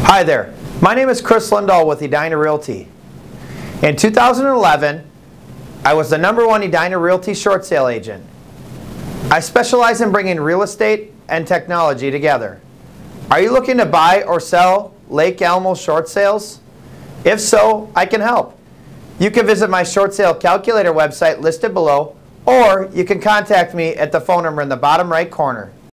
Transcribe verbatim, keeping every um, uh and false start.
Hi there, my name is Chris Lindahl with Edina Realty. In two thousand eleven, I was the number one Edina Realty short sale agent. I specialize in bringing real estate and technology together. Are you looking to buy or sell Lake Elmo short sales? If so, I can help. You can visit my short sale calculator website listed below, or you can contact me at the phone number in the bottom right corner.